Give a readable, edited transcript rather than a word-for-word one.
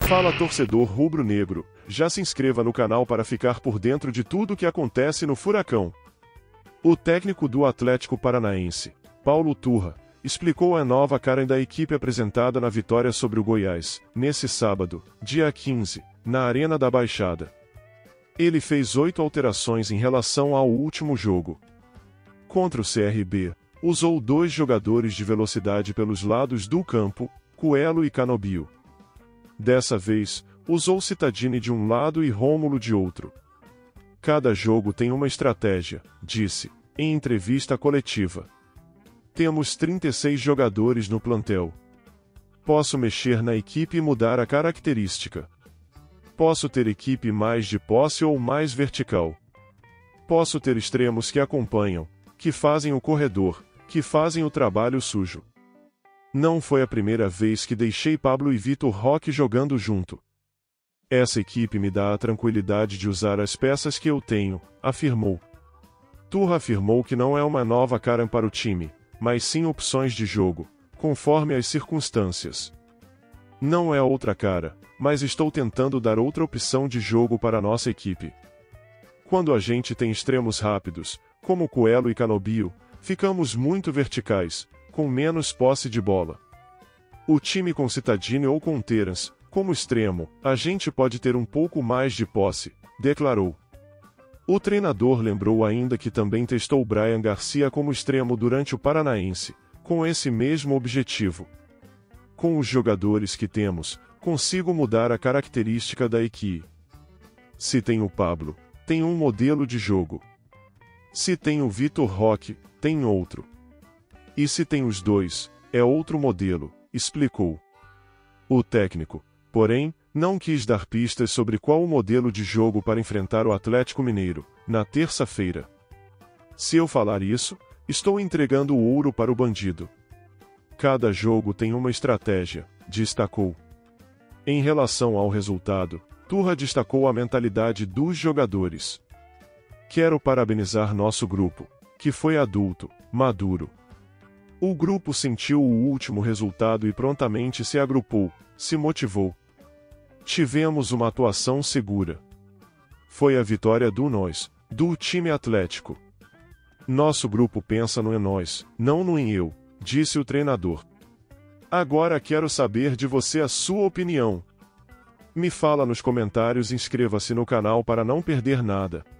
Fala torcedor rubro-negro, já se inscreva no canal para ficar por dentro de tudo o que acontece no Furacão. O técnico do Atlético Paranaense, Paulo Turra, explicou a nova cara da equipe apresentada na vitória sobre o Goiás, nesse sábado, dia 15, na Arena da Baixada. Ele fez 8 alterações em relação ao último jogo. Contra o CRB, usou 2 jogadores de velocidade pelos lados do campo, Coelho e Canobio. Dessa vez, usou Cittadini de um lado e Rômulo de outro. Cada jogo tem uma estratégia, disse, em entrevista coletiva. Temos 36 jogadores no plantel. Posso mexer na equipe e mudar a característica. Posso ter equipe mais de posse ou mais vertical. Posso ter extremos que acompanham, que fazem o corredor, que fazem o trabalho sujo. Não foi a primeira vez que deixei Pablo e Vitor Roque jogando junto. Essa equipe me dá a tranquilidade de usar as peças que eu tenho, afirmou. Turra afirmou que não é uma nova cara para o time, mas sim opções de jogo, conforme as circunstâncias. Não é outra cara, mas estou tentando dar outra opção de jogo para a nossa equipe. Quando a gente tem extremos rápidos, como Coelho e Canobio, ficamos muito verticais, com menos posse de bola. O time com Cittadini ou com Terence, como extremo, a gente pode ter um pouco mais de posse, declarou. O treinador lembrou ainda que também testou Brian Garcia como extremo durante o Paranaense, com esse mesmo objetivo. Com os jogadores que temos, consigo mudar a característica da equipe. Se tem o Pablo, tem um modelo de jogo. Se tem o Vitor Roque, tem outro. E se tem os dois, é outro modelo, explicou. O técnico, porém, não quis dar pistas sobre qual o modelo de jogo para enfrentar o Atlético Mineiro, na terça-feira. Se eu falar isso, estou entregando o ouro para o bandido. Cada jogo tem uma estratégia, destacou. Em relação ao resultado, Turra destacou a mentalidade dos jogadores. Quero parabenizar nosso grupo, que foi adulto, maduro. O grupo sentiu o último resultado e prontamente se agrupou, se motivou. Tivemos uma atuação segura. Foi a vitória do time Atlético. Nosso grupo pensa no nós, não no em eu, disse o treinador. Agora quero saber de você a sua opinião. Me fala nos comentários e inscreva-se no canal para não perder nada.